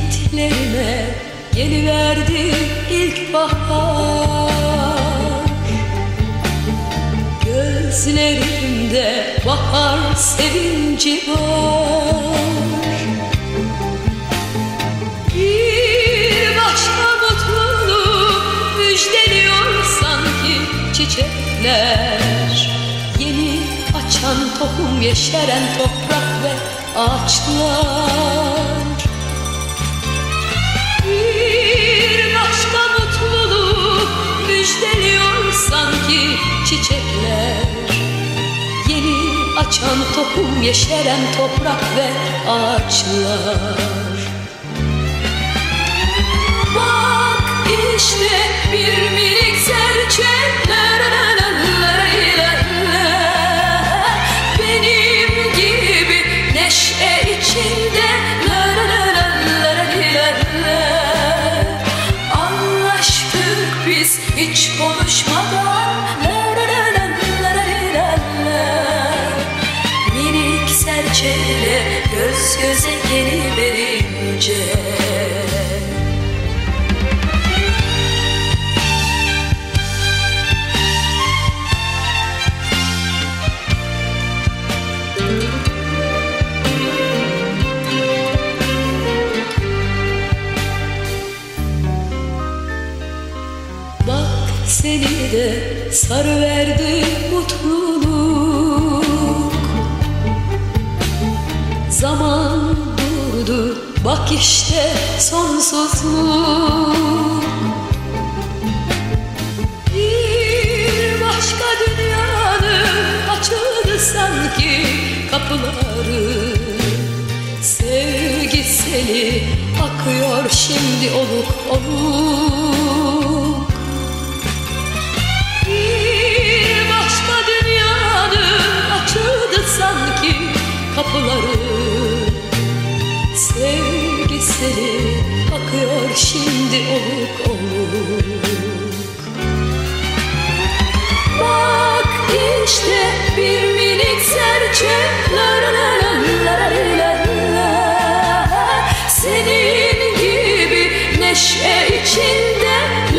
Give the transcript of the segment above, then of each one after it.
Gittiklerime geliverdi ilkbahar. Gözlerimde bahar sevinci var. Bir başka mutluluk müjdeliyor sanki çiçekler. Yeni açan tohum, yeşeren toprak ve ağaçlar. Bir başka mutluluk müjdeliyor sanki çiçekler. Yeni açan tohum, yeşeren toprak ve ağaçlar. Bak işte bir minik serçe, benim gibi neşe içinde. Anlaştık biz hiç konuşmadan. Minik serçeyle göz göze geliverince. Seni de sarıverdi mutluluk. Zaman durdu, bak işte sonsuzluk. Bir başka dünyanın açıldı sanki kapıları. Sevgi seli akıyor şimdi oluk oluk. Bir başka dünyanın açıldı sanki kapıları. Sevgiseli akıyor şimdi oluk oluk. Bak işte bir minik serçe, senin gibi neşe içinde.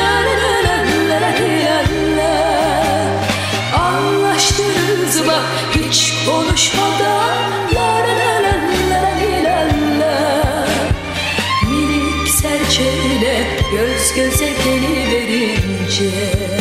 Anlaştınız bak hiç konuşmadan. Minik serçeyle göz göze geliverince.